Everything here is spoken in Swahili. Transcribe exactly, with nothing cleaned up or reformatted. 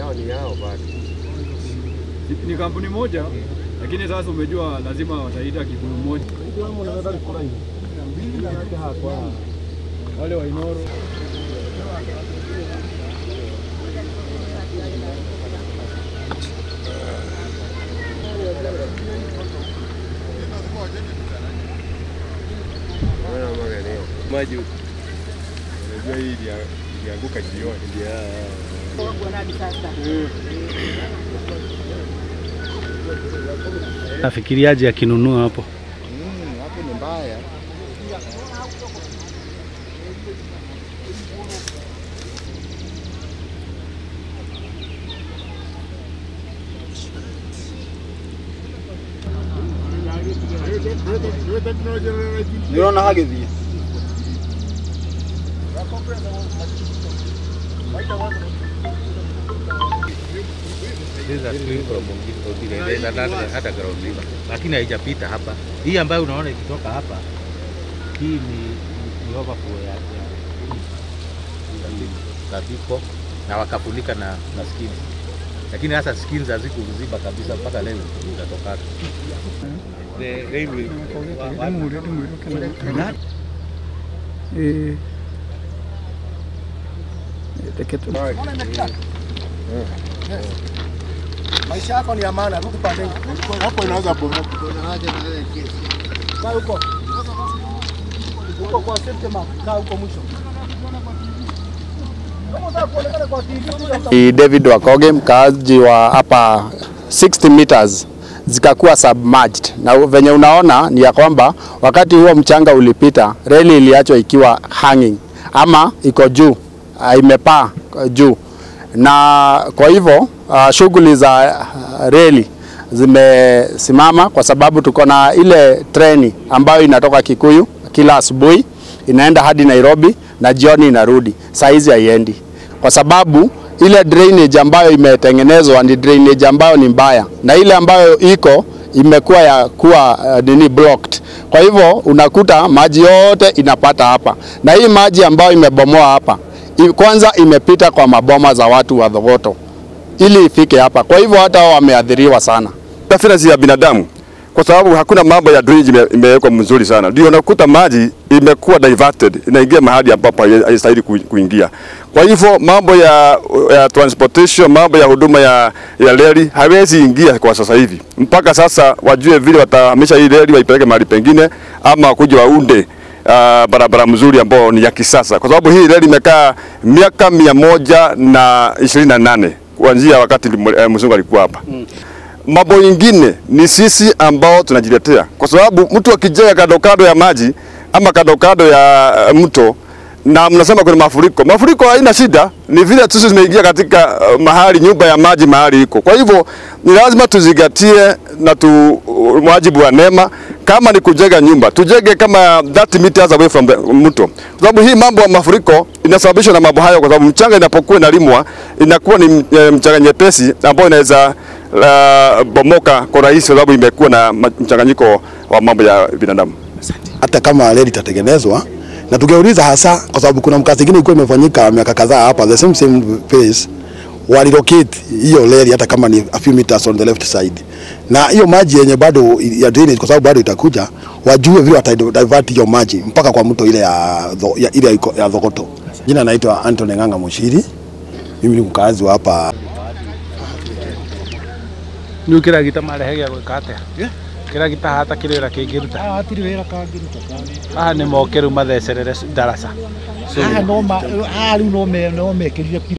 yao ni yao bado. Ni kampuni moja, lakini sasa umejua lazima wataita Kikuyu moja. Wale wa Inoro. Maji huko. Unajua hii ilianguka jioni. Ndio. Nafikiriaje akinunua hapo? Mm, hapo ni mbaya. Niona hagethi. hata ground lakini haijapita hapa. Hii ambayo unaona ikitoka hapa, hii ni ni overflow ya kabiko na wakafunika na na skins, lakini hasa skins hazikuziba kabisa mpaka leo inatoka. The railway eh teketo maisha yako ni ya maana, rudi pande hapo inaweza bomoka. Kaa huko. Huko kwa safety mark, kaa huko mwisho. Ni David Wakoge, mkaaji wa hapa sixty meters zikakuwa submerged, na venye unaona ni ya kwamba wakati huo mchanga ulipita, reli iliachwa ikiwa hanging ama iko juu, imepaa juu, na kwa hivyo uh, shughuli za uh, reli zimesimama kwa sababu tuko na ile treni ambayo inatoka Kikuyu kila asubuhi inaenda hadi Nairobi na jioni inarudi. Saa hizi haiendi kwa sababu ile drainage ambayo imetengenezwa ni drainage ambayo ni mbaya, na ile ambayo iko imekuwa ya kuwa uh, nini blocked. Kwa hivyo unakuta maji yote inapata hapa, na hii maji ambayo imebomoa hapa kwanza imepita kwa maboma za watu wa Thogoto ili ifike hapa. Kwa hivyo hata wao wameathiriwa sana. Tafsiri ya binadamu kwa sababu hakuna mambo ya drainage imewekwa mzuri sana. Ndio unakuta maji imekuwa diverted, inaingia mahali ambapo haistahili kuingia. Kwa hivyo mambo ya, ya transportation, mambo ya huduma ya ya reli hawezi ingia kwa sasa hivi. Mpaka sasa wajue vile watahamisha hii reli waipeleke mahali pengine ama kuja waunde Uh, barabara mzuri ambao ni ya kisasa, kwa sababu hii reli imekaa miaka mia moja na ishirini na nane kuanzia wakati uh, mzungu alikuwa hapa. Mm. Mambo mengine ni sisi ambao tunajiletea, kwa sababu mtu akijenga kando kando ya maji ama kando kando ya uh, mto na mnasema kuna mafuriko. Mafuriko haina shida, ni vile sisi tumeingia katika uh, mahali nyumba ya maji mahali iko. Kwa hivyo ni lazima tuzingatie na tu wajibu wa neema. Kama ni kujenga nyumba, tujenge kama thirty meters away from the mto. Kwa sababu hii mambo ya mafuriko inasababishwa na mambo hayo, kwa sababu mchanga inapokuwa inalimwa inakuwa ni mchanga nyepesi ambao inaweza uh, bomoka kwa rahisi, kwa sababu imekuwa na mchanganyiko wa mambo ya binadamu. Hata kama reli itatengenezwa na tungeuliza hasa, kwa sababu kuna mkazi mwingine ilikuwa imefanyika miaka kadhaa hapa the same same place, walilocate hiyo reli hata kama ni a few meters on the left side, na hiyo maji yenye bado ya drainage, kwa sababu bado itakuja, wajue vile watadivert hiyo maji mpaka kwa mto ile ya, ya ile ya Thogoto. Jina naitwa Anthony Nganga Mushiri, mimi ni mkazi wa hapa. Ni kira gita marehegia gwikate kira gita hata kirira kingiruta ah atiri wira kangiruta ah ni mokeru mathecerere darasa ah no ma ah riu no me no me kirire